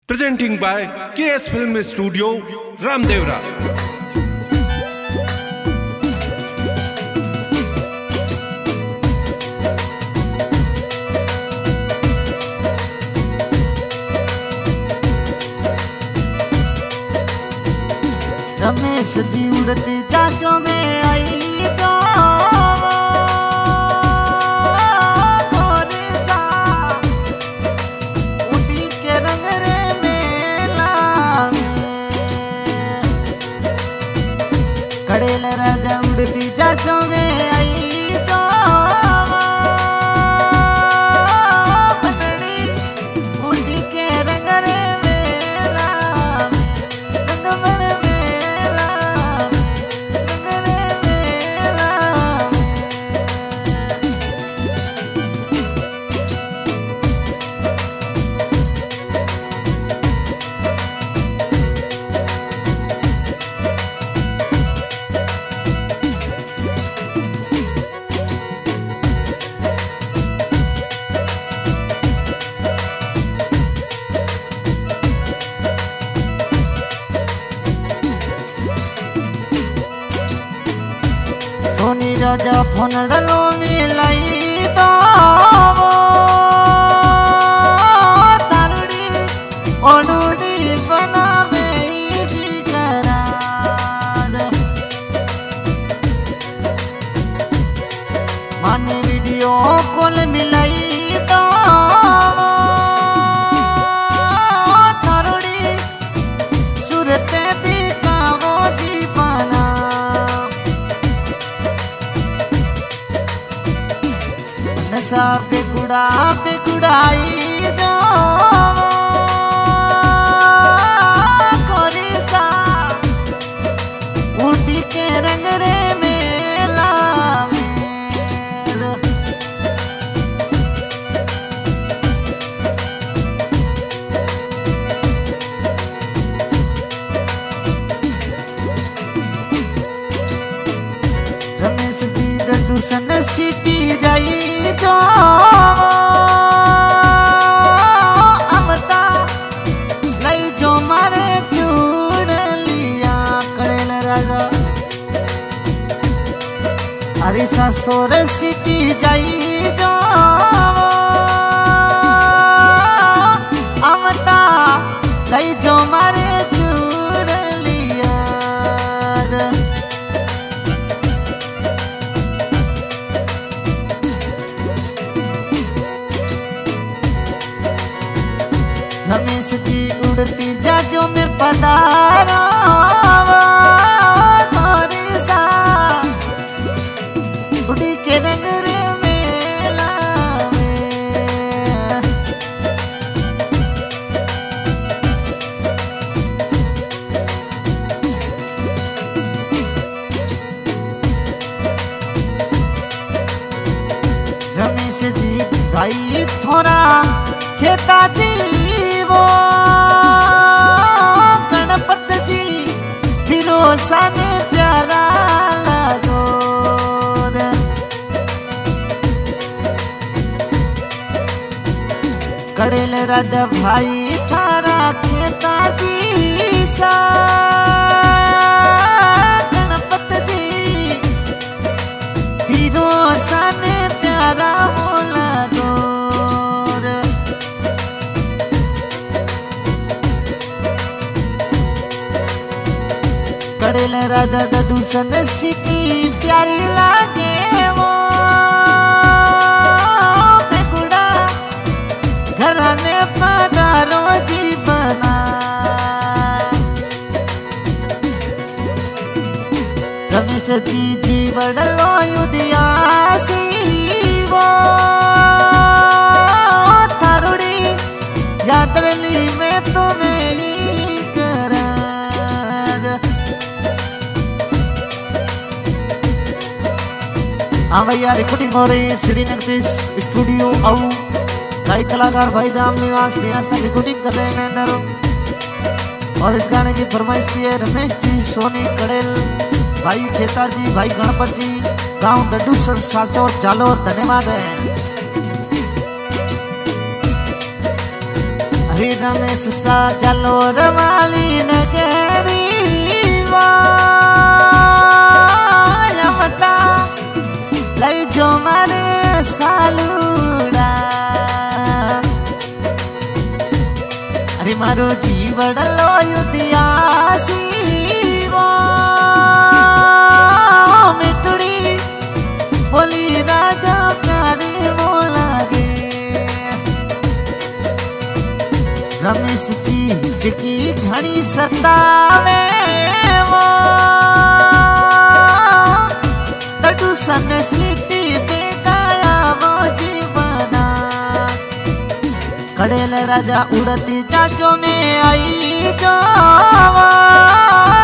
Presenting by KS Film Studio, Ramdevra. Ramesh ji उड़ती चाचों में आई तो सा उड़ी के रंग रे मेला कड़ेल राजा उड़ती चाचों में आई तो उड़ी के रंग रे सोनी राजा फोन डलो मिलाई तो तारुड़ी ओडूडी बनावे जी करा माने वीडियो कॉल मिलाई तो तारुड़ी सुरते दिखावो जी बना नशा पे गुड़ाई जो कोरी सा उड़ी के रंग रे मेला रमेश जी डड्डू सन सिटी जाई जो अमता लई जो मारे चूड़ लिया कड़ेल राजा अरे ससुर सिटी जाई जो अमता लई जो मारे चूड़ लिया रमेश जी उड़ती जाजो में पधारो थोड़ी सा उड़ी के रंग रे मेला रमेश जी भाई थोड़ा खेता जी वो गणपत जी फिरोसा ने प्यारा लगो कड़ेल राजा भाई थारा खेता जी सा गणपत जी फिरोसा ने प्यारा वो लगो कड़ेल राजा डडू सन सिटी प्यारी लागे वो बेगुड़ा घराने पधारो जी बना रमेश जी बड़लो युदियासी वो थारुड़ी यादरली में तुम्हें हाँ भैया रिकॉर्डिंग हो रही है श्रीनगर स्टूडियो और कई कलाकार भाई राम निवास भैया से रिकॉर्डिंग कर रहे हैं अंदर और इस गाने की फरमाइश की है रमेश जी सोनी कड़ेल भाई खेता जी भाई गणपत जी गांव डड्डू सर साचोर जालोर धन्यवाद है। रमेश सा जलोर वाली नगरी बता लई जो मारे सालूड़ा अरे मारो जीवड़ लो युदियासी मिठड़ी बोली राजा प्यारे बोला गे रमेश जी जिकी घड़ी सतावे वो टटू सन सीटी पे काया वो जीवना कड़ेल राजा उड़ती चाचो में आई जो